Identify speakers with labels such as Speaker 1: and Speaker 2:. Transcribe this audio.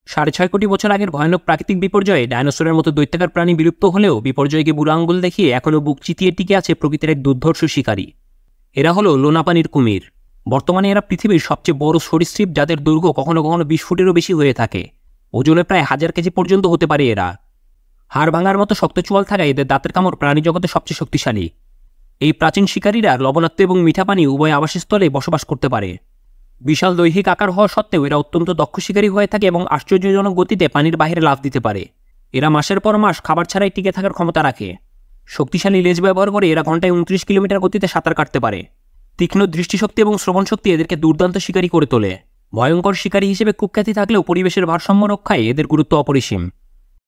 Speaker 1: ৬.৫ কোটি বছর আগের ভয়ানক প্রাকৃতিক বিপর্যয়ে ডায়নোসরের মতো দৈত্যাকার প্রাণী বিলুপ্ত হলেও বিপর্যয়কে বুড়ো আঙুল দেখিয়ে এখনও বুক চিতিয়ে টিকে আছে প্রকৃতির এক দুর্ধর্ষ শিকারী। এরা হলো লোনাপানির কুমির। বর্তমানে এরা পৃথিবীর সবচেয়ে বড় সরীসৃপ, যাদের দৈর্ঘ্য কখনো কখনো 20 ফুটেরও বেশি হয়ে থাকে। ওজনে প্রায় 1000 কেজি পর্যন্ত হতে পারে এরা। হাড় ভাঙার মতো শক্ত চোয়াল থাকায় এদের দাঁতের কামড় প্রাণী জগতে সবচেয়ে শক্তিশালী। এই প্রাচীন শিকারীরা লবণাক্ত এবং মিঠা পানি উভয় আবাসস্থলে বসবাস করতে পারে। বিশাল দৈহিক আকার হওয়া সত্ত্বেও এরা অত্যন্ত দক্ষ শিকারী হয়ে থাকে এবং আশ্চর্যজনক গতিতে পানির বাইরে লাফ দিতে পারে। এরা মাসের পর মাস খাবার ছাড়াই টিকে থাকার ক্ষমতা রাখে। শক্তিশালী লেজ ব্যবহার করে এরা ঘন্টায় 29 কিলোমিটার গতিতে সাঁতার কাটতে পারে। তীক্ষ্ণ দৃষ্টিশক্তি এবং শ্রবণশক্তি এদেরকে দুর্দান্ত শিকারী করে তোলে। ভয়ঙ্কর শিকারী হিসেবে কুখ্যাতি থাকলেও পরিবেশের ভারসাম্য রক্ষায় এদের গুরুত্ব অপরিসীম।